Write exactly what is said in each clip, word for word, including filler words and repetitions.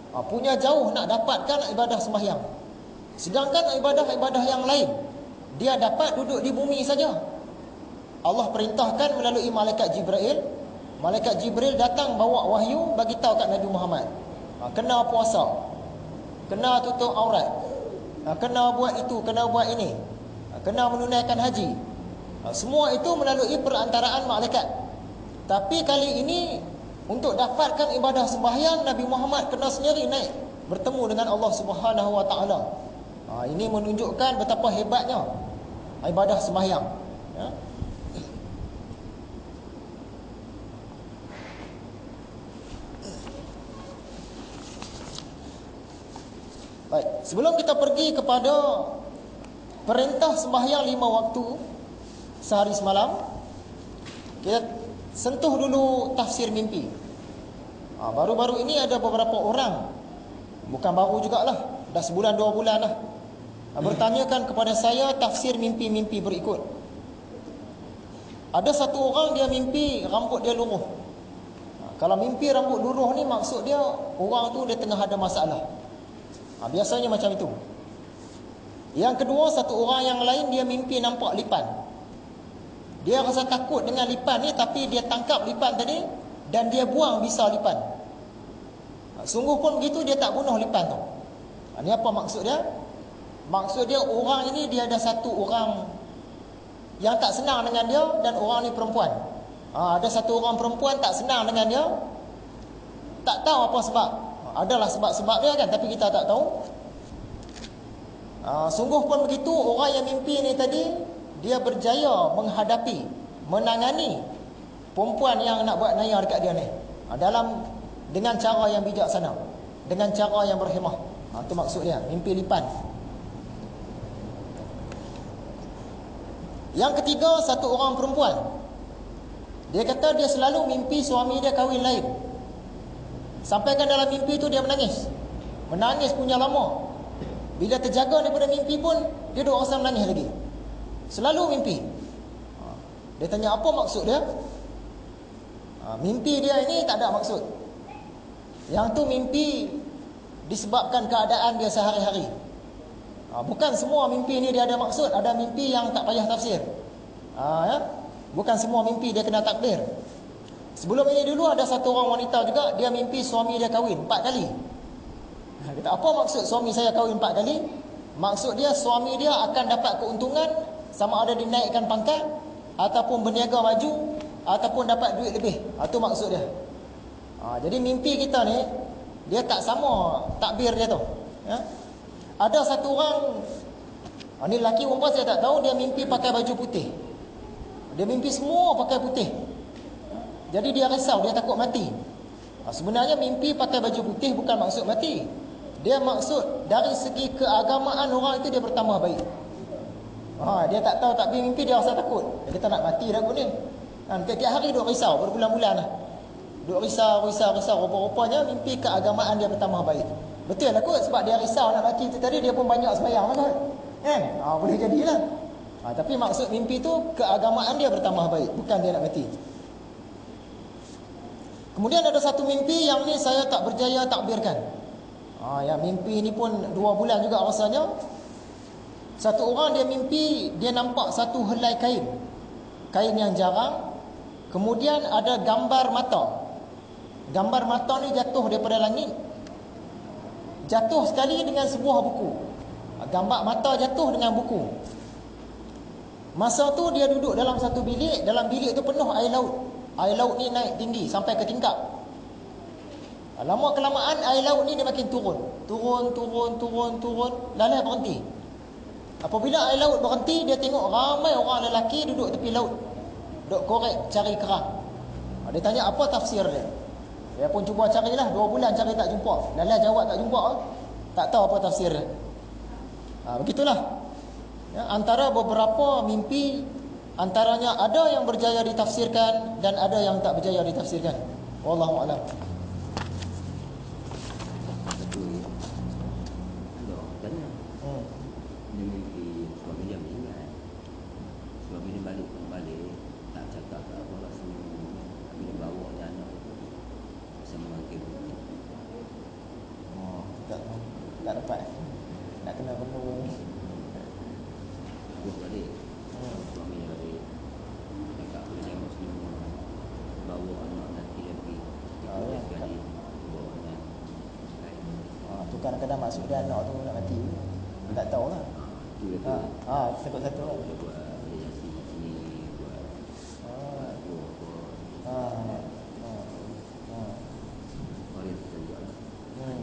ha, punya jauh nak dapatkan ibadah sembahyang. Sedangkan ibadah-ibadah yang lain dia dapat duduk di bumi saja. Allah perintahkan melalui malaikat Jibril. Malaikat Jibril datang bawa wahyu bagi tahu kat Nabi Muhammad, ha, kena puasa, kena tutup aurat, ha, kena buat itu, kena buat ini, ha, kena menunaikan haji. ha, Semua itu melalui perantaraan malaikat. Tapi kali ini untuk dapatkan ibadah sembahyang, Nabi Muhammad kena sendiri naik bertemu dengan Allah Subhanahu Wa Taala. Ha, ini menunjukkan betapa hebatnya ibadah sembahyang. Ya. Baik, sebelum kita pergi kepada perintah sembahyang lima waktu sehari semalam, kita sentuh dulu tafsir mimpi. Ha, baru-baru ini ada beberapa orang, bukan baru jugalah, dah sebulan dua bulan lah, ha, bertanyakan kepada saya tafsir mimpi-mimpi berikut. Ada satu orang dia mimpi rambut dia luruh. Ha, kalau mimpi rambut luruh ni maksud dia orang tu dia tengah ada masalah. Ha, biasanya macam itu. Yang kedua, satu orang yang lain dia mimpi nampak lipan. Dia rasa takut dengan lipan ni, tapi dia tangkap lipan tadi dan dia buang bisa lipan. Ha, sungguh pun begitu, dia tak bunuh lipan tu. Ha, ni apa maksud dia? Maksud dia orang ini dia ada satu orang yang tak senang dengan dia, dan orang ni perempuan. Ha, ada satu orang perempuan tak senang dengan dia, tak tahu apa sebab. Ha, adalah sebab-sebab dia kan, tapi kita tak tahu. Ha, sungguh pun begitu, orang yang mimpi ni tadi dia berjaya menghadapi, menangani perempuan yang nak buat naya dekat dia ni, ha, dalam dengan cara yang bijaksana, dengan cara yang berhemah. Ha, itu maksud dia, mimpi lipan. Yang ketiga, satu orang perempuan, dia kata dia selalu mimpi suami dia kahwin lain. Sampaikan dalam mimpi tu dia menangis. Menangis punya lama. Bila terjaga daripada mimpi pun dia duk rasa menangis lagi. Selalu mimpi. Dia tanya apa maksud dia? Mimpi dia ini tak ada maksud. Yang tu mimpi disebabkan keadaan dia sehari-hari. Bukan semua mimpi ni dia ada maksud. Ada mimpi yang tak payah tafsir. Ya? Bukan semua mimpi dia kena takbir. Sebelum ini dulu ada satu orang wanita juga, dia mimpi suami dia kahwin empat kali. Dia kata, apa maksud suami saya kahwin empat kali? Maksud dia suami dia akan dapat keuntungan, sama ada dinaikkan pangkat, ataupun berniaga maju, ataupun dapat duit lebih. Itu maksud dia. Ha, jadi mimpi kita ni dia tak sama takbir dia tu. Ya? Ada satu orang, ha, ni lelaki perempuan saya tak tahu, dia mimpi pakai baju putih. Dia mimpi semua pakai putih. Jadi dia risau, dia takut mati. Ha, sebenarnya mimpi pakai baju putih bukan maksud mati. Dia maksud dari segi keagamaan orang itu dia bertambah baik. Ha, dia tak tahu takbir mimpi, dia rasa takut. Dia kata nak mati dah kot ni. Ha, tiap-tiap hari duk risau, berbulan-bulan lah. Duk risau, risau, risau. Rupa-rupanya mimpi keagamaan dia bertambah baik. Betul lah kot, sebab dia risau nak mati tu tadi, dia pun banyak sembahyang lah kot. Kan? Ha, boleh jadilah. Ha, tapi maksud mimpi tu keagamaan dia bertambah baik, bukan dia nak mati. Kemudian ada satu mimpi yang ni saya tak berjaya takbirkan. Ha, yang mimpi ni pun dua bulan juga rasanya. Satu orang dia mimpi, dia nampak satu helai kain. Kain yang jarang. Kemudian ada gambar mata. Gambar mata ni jatuh daripada langit. Jatuh sekali dengan sebuah buku. Gambar mata jatuh dengan buku. Masa tu dia duduk dalam satu bilik. Dalam bilik tu penuh air laut. Air laut ni naik tinggi sampai ke tingkap. Lama kelamaan air laut ni dia makin turun. Turun, turun, turun, turun. Lalu berhenti. Apabila air laut berhenti, dia tengok ramai orang lelaki duduk tepi laut. Duduk korek cari kerang. Dia tanya apa tafsir dia. Dia pun cuba carilah. Dua bulan cari tak jumpa. Lalu jawab tak jumpa. Tak tahu apa tafsir dia. Ha, begitulah. Ya, antara beberapa mimpi, antaranya ada yang berjaya ditafsirkan dan ada yang tak berjaya ditafsirkan. Wallahu a'lam. Tak dapat. Nak kena penuh. Dua balik. Hmm. Suami balik. Dekat kerja Muslim bawa anak nanti lagi. Oh, ya. Sekali bawa anak. Ah, tu kadang-kadang maksud dia anak tu nak mati. Tak tahu lah. Tu dia tu. Ah, takut satu lah. Dia buat variasi sini, buat Ah. buat apa. Ah. Ah. Ah. Mari kita juga lah. Hmm.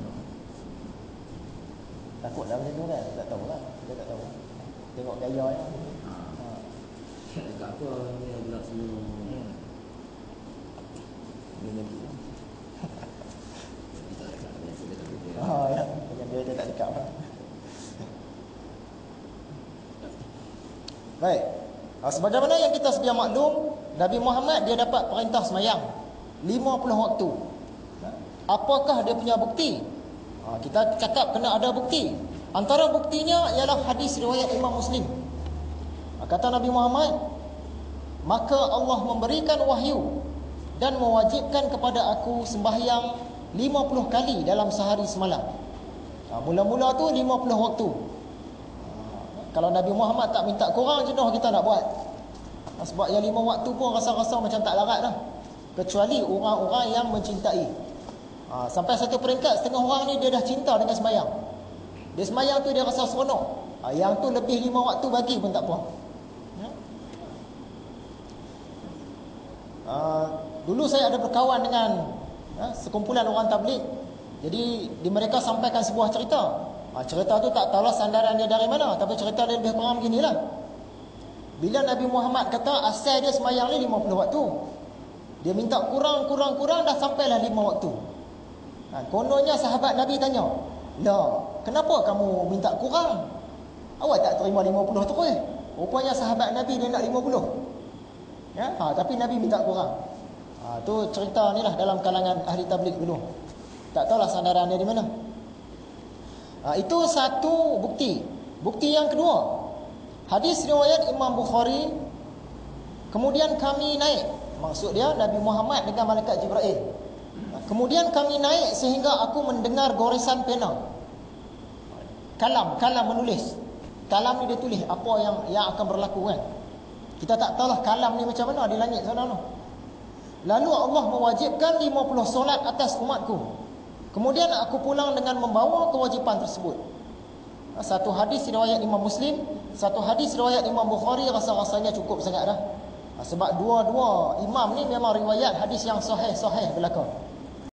Takutlah macam tu kan. Tak tahu lah. Dia tak tahu. Tengok gaya ya. Ha. Dekat apa ni pula semua. Hmm. Dia nanti. Kita dekat biasa dia tak boleh. Oh ya. Macam dia dia tak dekat lah. Baik. Ah, sebagaimana yang kita sedia maklum, Nabi Muhammad dia dapat perintah semayang lima puluh waktu. Apakah dia punya bukti? Ah, kita cakap kena ada bukti. Antara buktinya ialah hadis riwayat Imam Muslim. Ah, kata Nabi Muhammad, maka Allah memberikan wahyu dan mewajibkan kepada aku sembahyang lima puluh kali dalam sehari semalam. Ah, mula-mula tu lima puluh waktu. Kalau Nabi Muhammad tak minta kurang, jenuh kita nak buat. Sebab yang lima waktu pun rasa-rasa macam tak larat dah. Kecuali orang-orang yang mencintai. Ha, sampai satu peringkat setengah orang ni dia dah cinta dengan sembahyang. Dia sembahyang tu dia rasa seronok. Ha, yang tu lebih lima waktu bagi pun tak apa. Ya? Ha, dulu saya ada berkawan dengan ha, sekumpulan orang tabligh. Jadi di mereka sampaikan sebuah cerita. Ha, cerita tu tak tahulah sandaran dia dari mana, tapi cerita dia lebih kurang beginilah. Bila Nabi Muhammad kata asal dia semayang ni lima puluh waktu, dia minta kurang-kurang-kurang dah sampailah lima waktu. Ha, kononnya sahabat Nabi tanya, lah kenapa kamu minta kurang? Awak tak terima lima puluh terus? Rupanya sahabat Nabi dia nak lima puluh. Ya? Ha, tapi Nabi minta kurang. Ha, tu cerita ni lah dalam kalangan ahli tabligh dulu. Tak tahulah sandaran dia di mana. Ha, itu satu bukti. Bukti yang kedua, hadis riwayat Imam Bukhari, kemudian kami naik, maksud dia Nabi Muhammad dengan malaikat Jibril. Ha, kemudian kami naik sehingga aku mendengar goresan pena. Kalam, kalam menulis. Kalam ni dia tulis apa yang yang akan berlaku kan. Kita tak tahulah kalam ni macam mana di langit sana tu. Lalu Allah mewajibkan lima puluh solat atas umatku. Kemudian aku pulang dengan membawa kewajipan tersebut. Satu hadis riwayat Imam Muslim, satu hadis riwayat Imam Bukhari, rasa-rasanya cukup sangat dah. Sebab dua-dua imam ni memang riwayat hadis yang sahih-sahih belaka.